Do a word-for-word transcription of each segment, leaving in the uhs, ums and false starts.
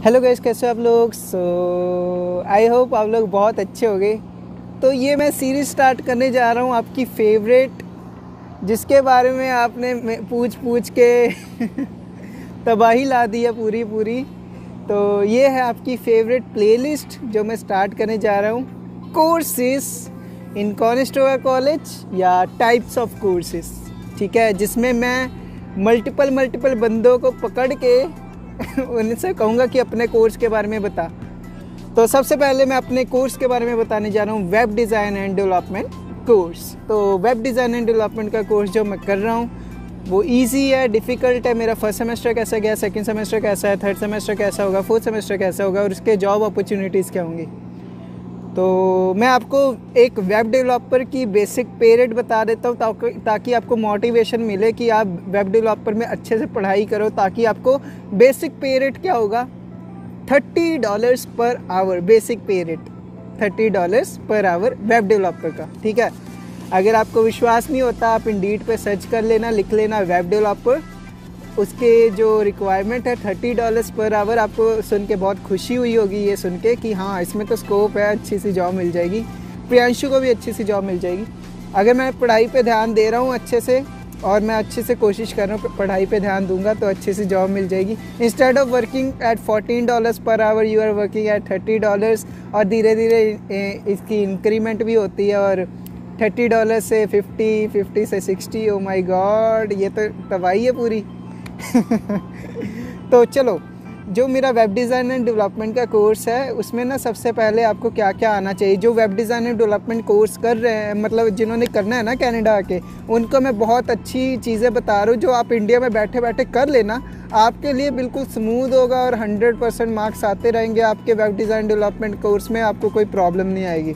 Hello guys, कैसे हो आप लोग। सो आई होप आप लोग बहुत अच्छे होंगे। तो ये मैं सीरीज़ स्टार्ट करने जा रहा हूँ आपकी फेवरेट, जिसके बारे में आपने पूछ पूछ के तबाही ला दी है पूरी पूरी। तो ये है आपकी फेवरेट प्लेलिस्ट जो मैं स्टार्ट करने जा रहा हूँ, कोर्सेस इन कॉनेस्टोगा कॉलेज या टाइप्स ऑफ कोर्सेस। ठीक है, जिसमें मैं मल्टीपल मल्टीपल बंदों को पकड़ के उनसे कहूँगा कि अपने कोर्स के बारे में बता। तो सबसे पहले मैं अपने कोर्स के बारे में बताने जा रहा हूँ, web design and development course. तो वेब डिज़ाइन एंड डेवलपमेंट का कोर्स जो मैं कर रहा हूँ वो इजी है, डिफ़िकल्ट है। मेरा फर्स्ट सेमेस्टर कैसा गया, सेकंड सेमेस्टर कैसा है, थर्ड सेमेस्टर कैसा होगा, फोर्थ सेमेस्टर कैसा होगा और उसके जॉब अपॉर्चुनिटीज़ क्या होंगी। तो मैं आपको एक वेब डेवलपर की बेसिक पे रेट बता देता हूँ ताकि ताकि आपको मोटिवेशन मिले कि आप वेब डेवलपर में अच्छे से पढ़ाई करो। ताकि आपको बेसिक पे रेट क्या होगा, thirty dollars per hour. Basic pay rate thirty dollars per hour web developer का। ठीक है, अगर आपको विश्वास नहीं होता आप इंडीड पे सर्च कर लेना, लिख लेना वेब डेवलपर। उसके जो रिक्वायरमेंट है थर्टी डॉलर्स पर आवर। आपको सुन के बहुत खुशी हुई होगी ये सुन के कि हाँ इसमें तो स्कोप है, अच्छी सी जॉब मिल जाएगी। प्रियांशु को भी अच्छी सी जॉब मिल जाएगी अगर मैं पढ़ाई पे ध्यान दे रहा हूँ अच्छे से, और मैं अच्छे से कोशिश कर रहा हूँ पढ़ाई पे ध्यान दूंगा तो अच्छी सी जॉब मिल जाएगी। Instead of working at fourteen dollars per hour you are working at thirty dollars. और धीरे धीरे इसकी इंक्रीमेंट भी होती है और थर्टी डॉलर से फिफ्टी, फिफ्टी से सिक्सटी। ओ माई गॉड, ये तो तबाही है पूरी। तो चलो, जो मेरा वेब डिज़ाइन एंड डेवलपमेंट का कोर्स है उसमें ना सबसे पहले आपको क्या क्या आना चाहिए। जो web design and development course कर रहे हैं, मतलब जिन्होंने करना है ना कनाडा आके, उनको मैं बहुत अच्छी चीज़ें बता रहा हूँ जो आप इंडिया में बैठे बैठे कर लेना, आपके लिए बिल्कुल स्मूथ होगा और हंड्रेड परसेंट मार्क्स आते रहेंगे आपके वेब डिज़ाइन डेवलपमेंट कोर्स में। आपको कोई प्रॉब्लम नहीं आएगी।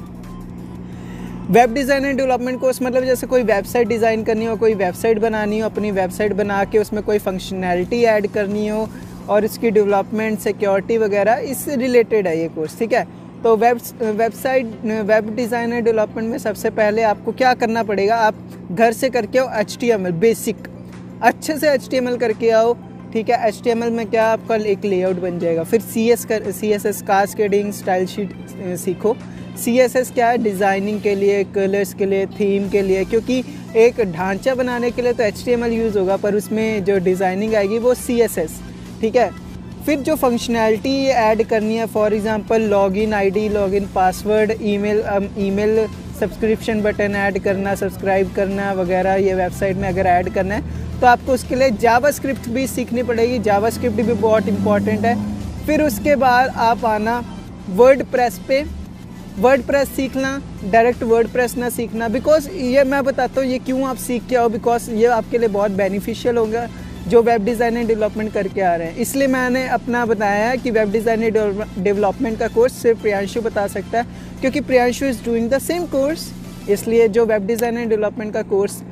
Web design and development course मतलब जैसे कोई वेबसाइट डिज़ाइन करनी हो, कोई वेबसाइट बनानी हो, अपनी वेबसाइट बना के उसमें कोई फंक्शनैलिटी ऐड करनी हो और इसकी डेवलपमेंट, सिक्योरिटी वगैरह, इससे रिलेटेड है ये कोर्स। ठीक है, तो web website web design and development में सबसे पहले आपको क्या करना पड़ेगा, आप घर से करके आओ H T M L basic, अच्छे से एच टी एम एल करके आओ। ठीक है, एच टी एम एल में क्या आपका एक लेआउट बन जाएगा। फिर सी एस कर C S S cascading style sheet सीखो। सी एस एस क्या है, डिज़ाइनिंग के लिए, कलर्स के लिए, थीम के लिए, क्योंकि एक ढांचा बनाने के लिए तो H T M L use होगा पर उसमें जो डिज़ाइनिंग आएगी वो सी एस एस। ठीक है, फिर जो फंक्शनैलिटी ऐड करनी है, for example login ID, login password, email email subscription button add करना, सब्सक्राइब करना वगैरह, ये वेबसाइट में अगर ऐड करना है तो आपको उसके लिए जावास्क्रिप्ट भी सीखनी पड़ेगी। जावास्क्रिप्ट भी बहुत इंपॉर्टेंट है। फिर उसके बाद आप आना वर्डप्रेस पे, वर्डप्रेस सीखना, डायरेक्ट वर्डप्रेस ना सीखना। बिकॉज ये मैं बताता हूँ ये क्यों आप सीख के आओ, बिकॉज ये आपके लिए बहुत बेनिफिशियल होगा जो वेब डिज़ाइन एंड डेवलपमेंट करके आ रहे हैं। इसलिए मैंने अपना बताया है कि वेब डिज़ाइन एंड डेवलपमेंट का कोर्स सिर्फ प्रियांशु बता सकता है, क्योंकि Priyanshu is doing the same course. इसलिए जो वेब डिज़ाइन एंड डेवलपमेंट का कोर्स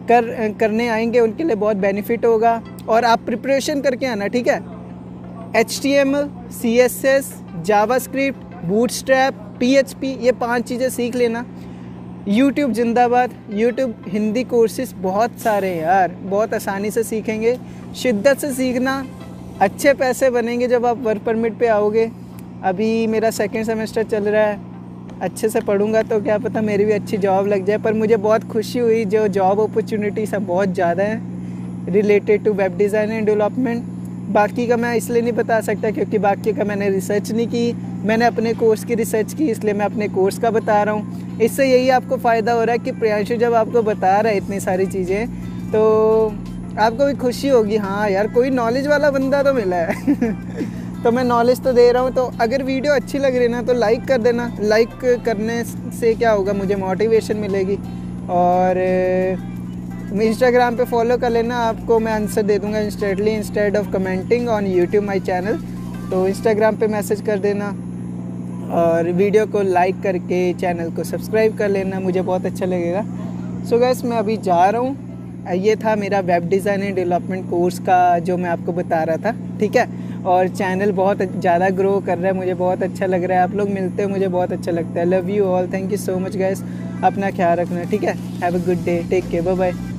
कर करने आएंगे उनके लिए बहुत बेनिफिट होगा। और आप प्रिपरेशन करके आना। ठीक है, H T M L, C S S, JavaScript, Bootstrap, P H P, ये पांच चीज़ें सीख लेना। यूट्यूब जिंदाबाद, यूट्यूब हिंदी कोर्सेज बहुत सारे हैं यार, बहुत आसानी से सीखेंगे। शिद्दत से सीखना, अच्छे पैसे बनेंगे जब आप वर्क परमिट पे आओगे। अभी मेरा सेकंड सेमेस्टर चल रहा है, अच्छे से पढ़ूंगा तो क्या पता मेरी भी अच्छी जॉब लग जाए। पर मुझे बहुत खुशी हुई, जो जॉब अपॉर्चुनिटी सब बहुत ज़्यादा है related to web design and development. बाकी का मैं इसलिए नहीं बता सकता क्योंकि बाकी का मैंने रिसर्च नहीं की, मैंने अपने कोर्स की रिसर्च की, इसलिए मैं अपने कोर्स का बता रहा हूँ। इससे यही आपको फ़ायदा हो रहा है कि प्रियांशु जब आपको बता रहा है इतनी सारी चीज़ें तो आपको भी खुशी होगी, हाँ यार कोई नॉलेज वाला बंदा तो मिला है। तो मैं नॉलेज तो दे रहा हूँ। तो अगर वीडियो अच्छी लग रही है ना तो लाइक कर देना। लाइक करने से क्या होगा, मुझे मोटिवेशन मिलेगी। और इंस्टाग्राम पे फॉलो कर लेना, आपको मैं आंसर दे दूंगा instantly instead of commenting on YouTube my channel. तो इंस्टाग्राम पे मैसेज कर देना और वीडियो को लाइक करके चैनल को सब्सक्राइब कर लेना, मुझे बहुत अच्छा लगेगा। सो गाइस, मैं अभी जा रहा हूँ। ये था मेरा web design and development course का जो मैं आपको बता रहा था। ठीक है, और चैनल बहुत ज़्यादा ग्रो कर रहा है, मुझे बहुत अच्छा लग रहा है। आप लोग मिलते हो मुझे बहुत अच्छा लगता है। Love you all, thank you so much guys. अपना ख्याल रखना। ठीक है, have a good day, take care, bye bye.